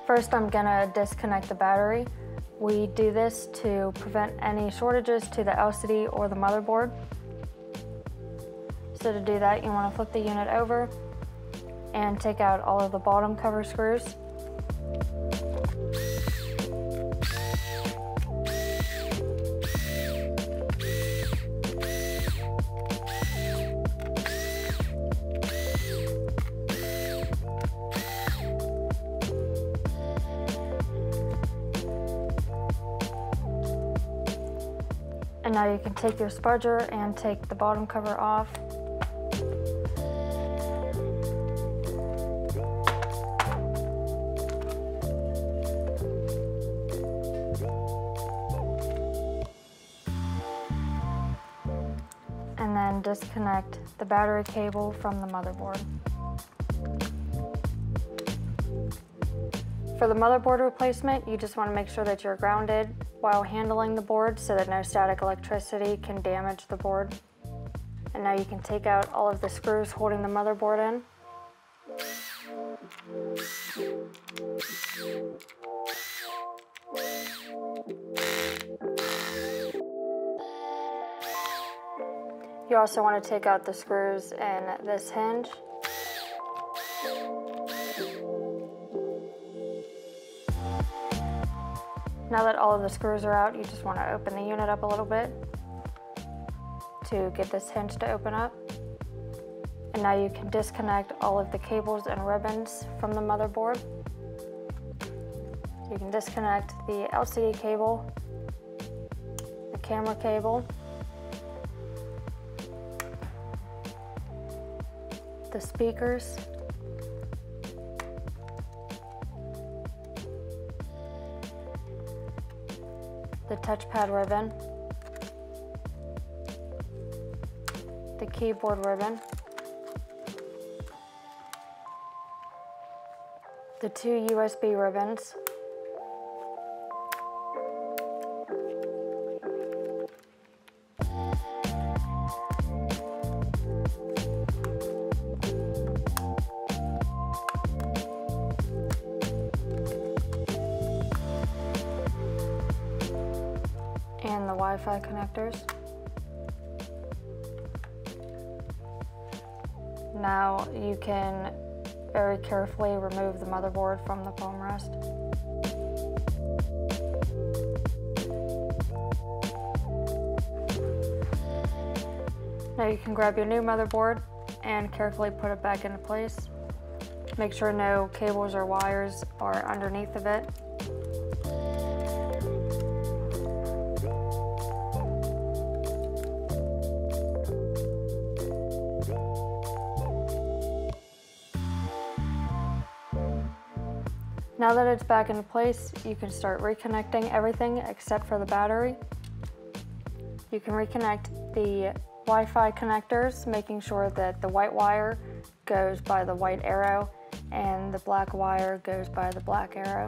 First, I'm gonna disconnect the battery. We do this to prevent any shortages to the LCD or the motherboard. So to do that, you want to flip the unit over and take out all of the bottom cover screws. And now you can take your spudger and take the bottom cover off. And then disconnect the battery cable from the motherboard. For the motherboard replacement, you just want to make sure that you're grounded while handling the board so that no static electricity can damage the board. And now you can take out all of the screws holding the motherboard in. You also want to take out the screws in this hinge. Now that all of the screws are out, you just want to open the unit up a little bit to get this hinge to open up. And now you can disconnect all of the cables and ribbons from the motherboard. You can disconnect the LCD cable, the camera cable, the speakers, the touchpad ribbon, the keyboard ribbon, the two USB ribbons, and the Wi-Fi connectors. Now you can very carefully remove the motherboard from the foam rest. Now you can grab your new motherboard and carefully put it back into place. Make sure no cables or wires are underneath of it. Now that it's back into place, you can start reconnecting everything except for the battery. You can reconnect the Wi-Fi connectors, making sure that the white wire goes by the white arrow and the black wire goes by the black arrow.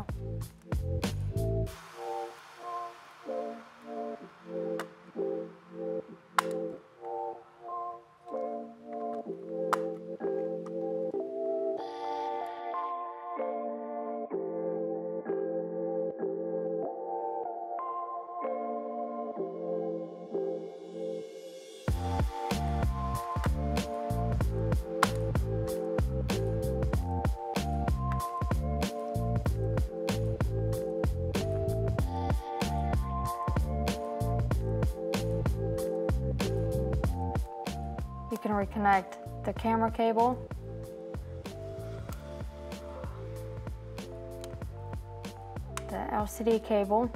You can reconnect the camera cable, the LCD cable,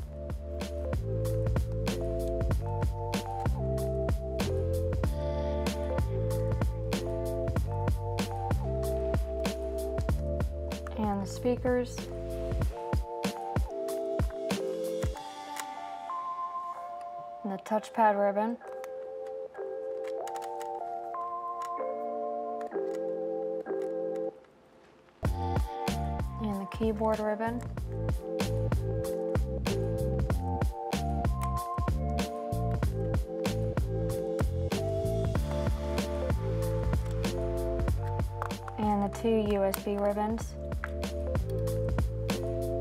and the speakers, and the touchpad ribbon, and the keyboard ribbon, and the two USB ribbons.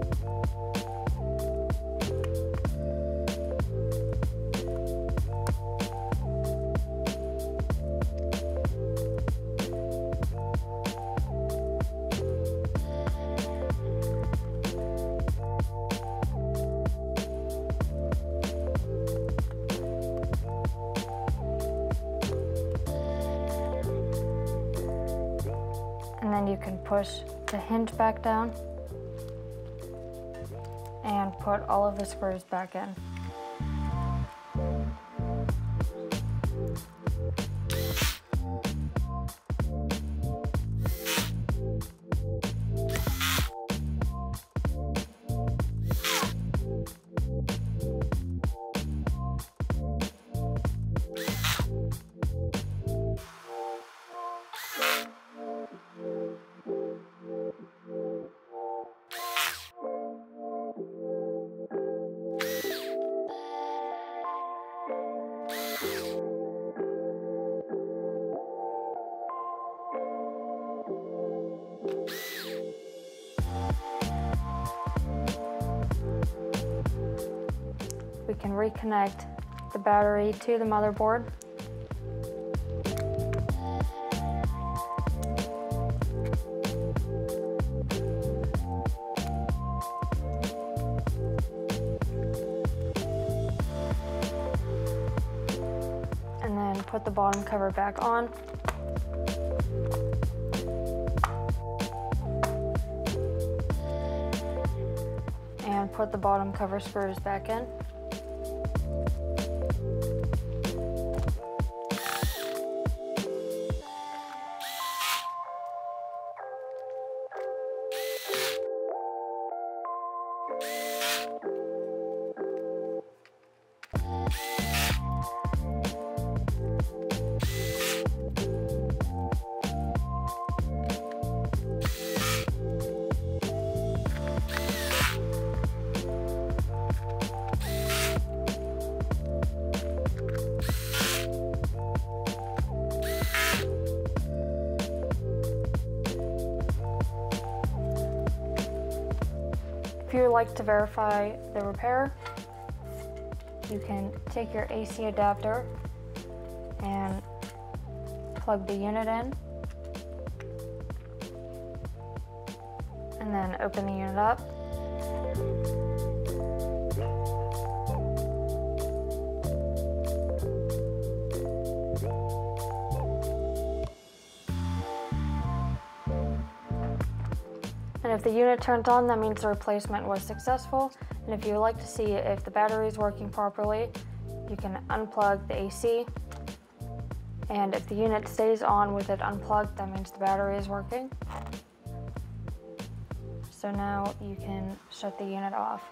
and then you can push the hinge back down and put all of the screws back in. We can reconnect the battery to the motherboard. And then put the bottom cover back on. And put the bottom cover screws back in. If you would like to verify the repair, you can take your AC adapter and plug the unit in, and then open the unit up. And if the unit turns on, that means the replacement was successful. And if you would like to see if the battery is working properly, you can unplug the AC. And if the unit stays on with it unplugged, that means the battery is working. So now you can shut the unit off.